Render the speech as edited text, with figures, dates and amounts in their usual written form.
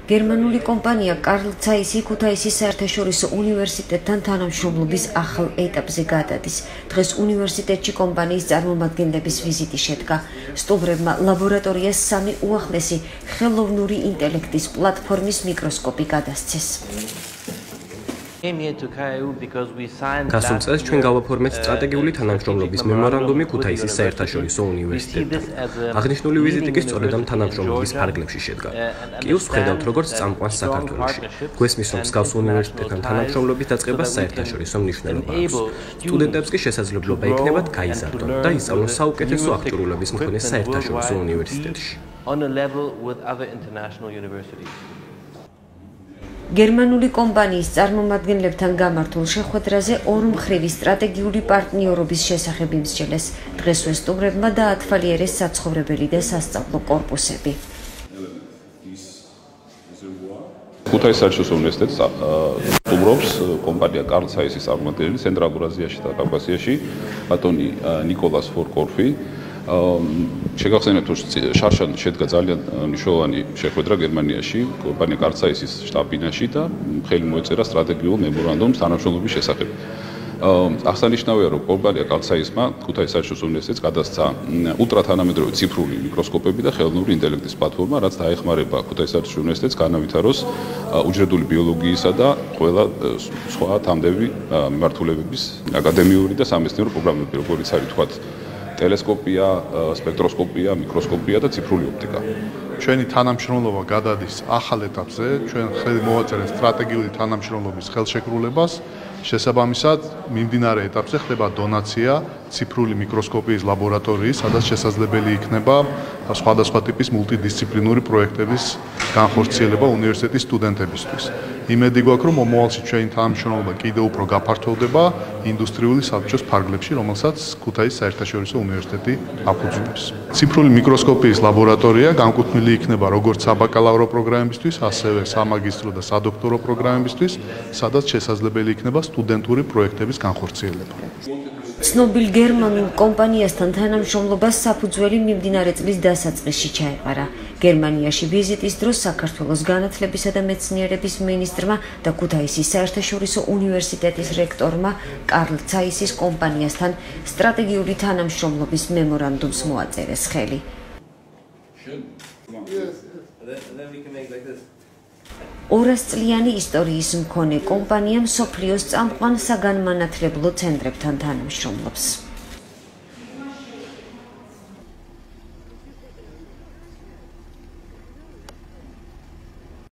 გერმანული კომპანია კარლ ცაისი ქუთაისის საერთაშორისო უნივერსიტეტთან თანამშრომლობის ახალ ეტაპზე გადადის. დღეს უნივერსიტეტში კომპანიის წარმომადგენლების ვიზიტი შედგა. სტუმრებმა ლაბორატორიას 3 უახლესი ხელოვნური ინტელექტის პლატფორმის მიკროსკოპი გადასცეს. გასულ წელს ჩვენ გავაფორმეთ სტრატეგიული თანამშრომლობის მემორანდუმი ქუთაისის საერთაშორისო უნივერსიტეტთან. აღნიშნული ვიზიტი კი სწორედ ამ თანამშრომლობის ფარგლებში შედგა. კიუს ვხედავთ როგორც წამყვანს საქართველოში. გვესმის რომ მსგავს უნივერსიტეტთან თანამშრომლობის დაწყებას საერთაშორისო მნიშვნელობა აქვს. სტუდენტებს კი შესაძლებლობა ექნებათ გაიზარდონ და ისწავლონ საუკეთესო აღჭურვილების მქონე საერთაშორისო უნივერსიტეტში. გერმანული კომპანიის წარმომადგენლებთან გამართულ შეხვედრაზე ორმხრივი სტრატეგიული პარტნიორობის შესახებ იმსჯელეს. დღესვე სტუმრებმა დაათვალიერეს საცხოვრებელი და სასწავლო კორპუსები. ქუთაისის საერთაშორისო უნივერსიტეტს სტუმრობს კომპანია კარლ ცაისის წარმომადგენელი ცენტრალურ აზიაში და კავკასიაში ბატონი ნიკოლას ფორკორფი. შეგახსენებთ, რომ შარშან შედგა ძალიან მნიშვნელოვანი შეხვედრა გერმანიაში კომპანია კარლ ცაისის შტაბ-ბინაში და ხელი მოეწერა სტრატეგიულ მემორანდუმს თანამშრომლობის შესახებ. აღსანიშნავია, რომ კომპანია კარლ ცაისმა ქუთაისის საერთაშორისო უნივერსიტეტს გადასცა ულტრათანამედროვე ციფრული მიკროსკოპები და ხელოვნური ინტელექტის პლატფორმა, რაც დაეხმარება ქუთაისის საერთაშორისო უნივერსიტეტს განავითაროს უჯრედული ბიოლოგიისა და ყველა სხვა თამდები მიმართულებების აკადემიური და სამეცნიერო პროგრამები, როგორიც არის თქვათ ტელესკოპია, სპექტროსკოპია, მიკროსკოპია და ციფრული ოპტიკა. ჩვენი თანამშრომლობა გადადის ახალ ეტაპზე, ჩვენ ხელი მოვაწერეთ სტრატეგიული თანამშრომლობის ხელშეკრულებას. შესაბამისად, მიმდინარე ეტაპზე ხდება დონაცია ციფრული მიკროსკოპიის ლაბორატორიის, სადაც შესაძლებელი იქნება სხვადასხვა ტიპის მულტიდისციპლინური პროექტების განხორციელება უნივერსიტეტის სტუდენტებისთვის. იმედი გვაქვს, რომ მომავალში ჩვენი თანამშრომლობა კიდევ უფრო გაფართოვდება ინდუსტრიული საბჭოს ფარგლებში, რომელსაც ქუთაისის საერთაშორისო უნივერსიტეტი აფუძნებს. ციფრული მიკროსკოპიის ლაბორატორია განკუთვნილი იქნება როგორც საბაკალავრო პროგრამებისთვის, ასევე სამაგისტრო და სადოქტორო პროგრამებისთვის, სადაც შესაძლებელი იქნება სტუდენტური პროექტების განხორციელება. ცნობილ გერმანულ კომპანიასთან თანამშრომლობას საფუძველი მიმდინარე წლის დასაწყისში ჩაეყარა. გერმანიაში ვიზიტის დროს საქართველოს განათლებისა და მეცნიერების მინისტრმა და ქუთაისის საერთაშორისო უნივერსიტეტის რექტორმა კარლ ცაისის კომპანიასთან სტრატეგიული თანამშრომლობის მემორანდუმს მოაწერეს ხელი. ორასწლიანი ისტორიის მქონე კომპანია მსოფლიოს წამყვან საგანმანათლებლო ცენტრებთან თანამშრომლობს.